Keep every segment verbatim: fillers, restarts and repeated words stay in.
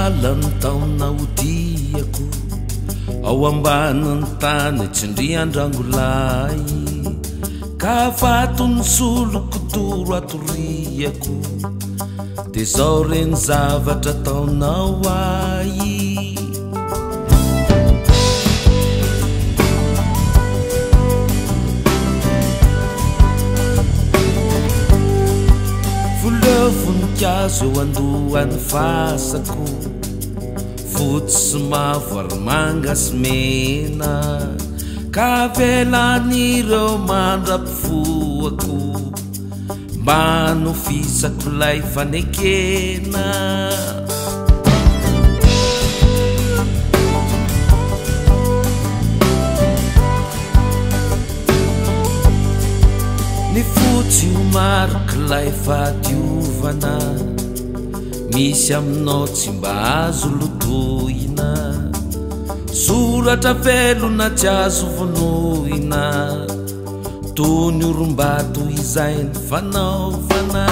alany taona odiako ao ambaniny tany tsindrian-drangolay ka fatony soloko toro atoriako de zao reny zavatra taonao ay voninkazo eo andohany fasako fotsy sy mavo ary manga sy mena ka velan'ireo mandra-pifoako mba nofisako lay fanekena ny fotsy ho mariky lay fahadiovana misy aminao tsy mba azo lotoina soratra velona tsy azo vonoina toy ny orombato izay ny fanaovana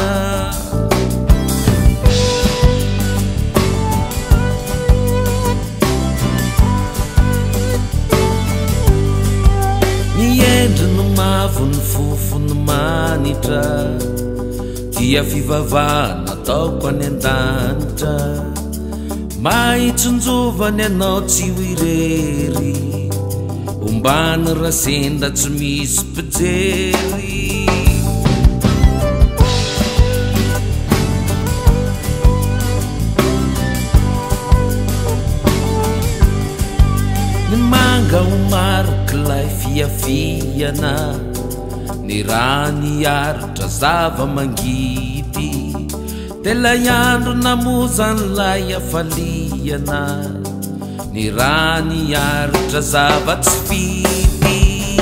miendry no mavo ny fofony manitra dia fivavahana ataoko any an-danitra mahitsonjovany anao tsy ho irery ombany rasenda tsy misy pijery ny manga ho mariky lay fiafiana ny rany aritra zava-mangidy de lay andro namozany lay afaliana ny rany aritra zava-tsy fidy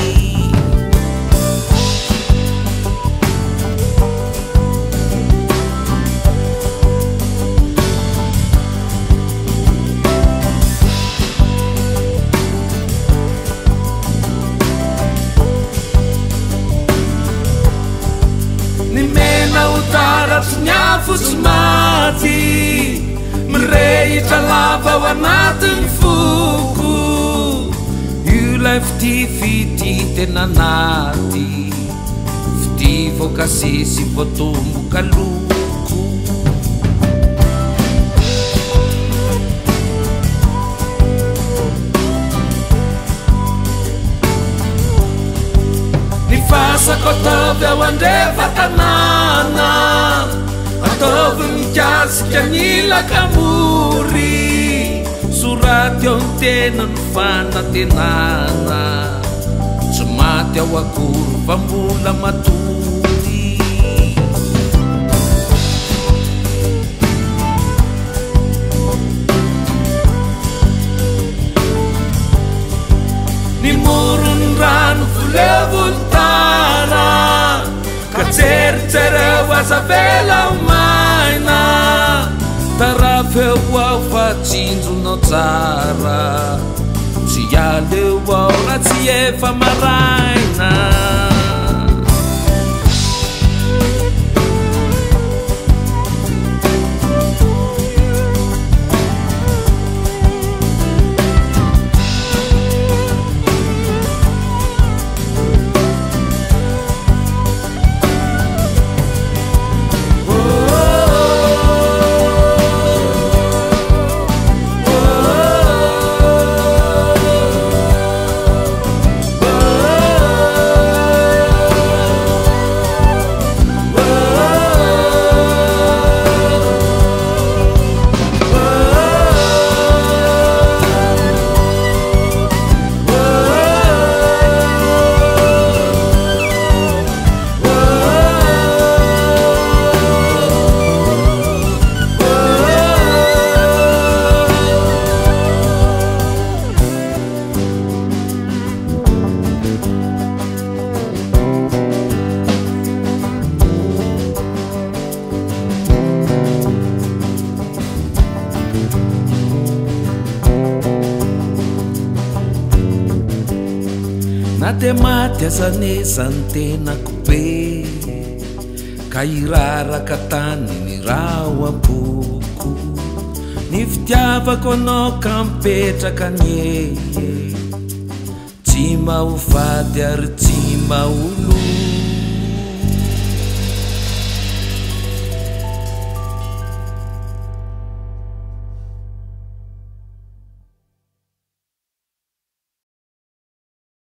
Nyafosy maty mirehitra lava ao anatin'ny foko io lay fitifity tena naty fity voakasesy voatomboka loko ny fasako ataovy ao andrevatanana ataovy mikasika nilakamory soraty ao ny tena ny fanantenana tsy maty ao akory fa mbola matory ny morony rano volevolontara ka tseritsereo aza vela omaina tarafeo ao fa tsinjonao tsara tsy aleo ao raha tsy efa maraina na de maty azanezany tenako be ka iraraka tany ny raha o aboko ny fitiavako anao ka mipetraka ny e tsy mahovady ary tsy maholo